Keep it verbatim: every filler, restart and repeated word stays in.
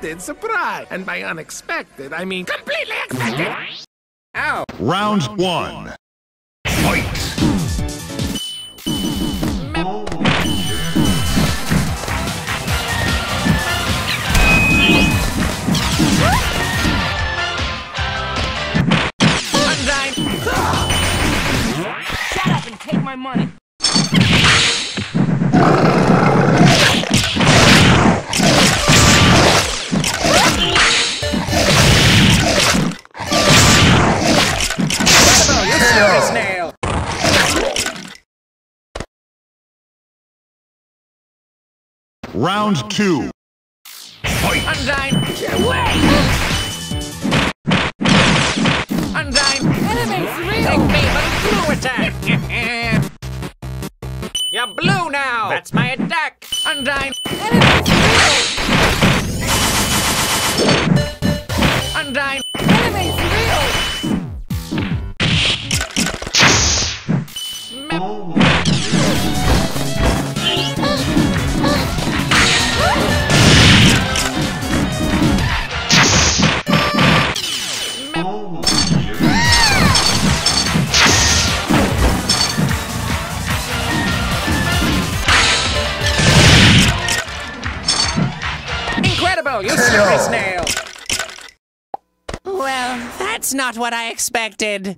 unexpected surprise. And by unexpected, I mean completely expected. Ow. Round one. Fight! Shut up and take my money. Snail. Round two. Fight! Undyne, get away! Undyne, Enemy's real. take me for the blue attack! You're blue now! That's my attack! Undyne, Enemy's real. Undyne, Enemy's real. Incredible, you slippery snail! Well, that's not what I expected.